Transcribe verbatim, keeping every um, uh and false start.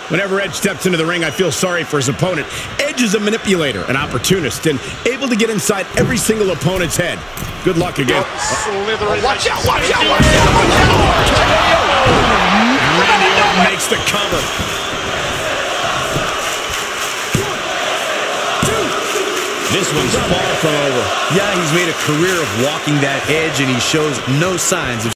Whenever Edge steps into the ring, I feel sorry for his opponent. Edge is a manipulator, an opportunist, and able to get inside every single opponent's head. Good luck again. Oh, watch out, watch out, watch out, watch out! Randy Orton makes the cover. This one's far from over. Yeah, he's made a career of walking that edge, and he shows no signs of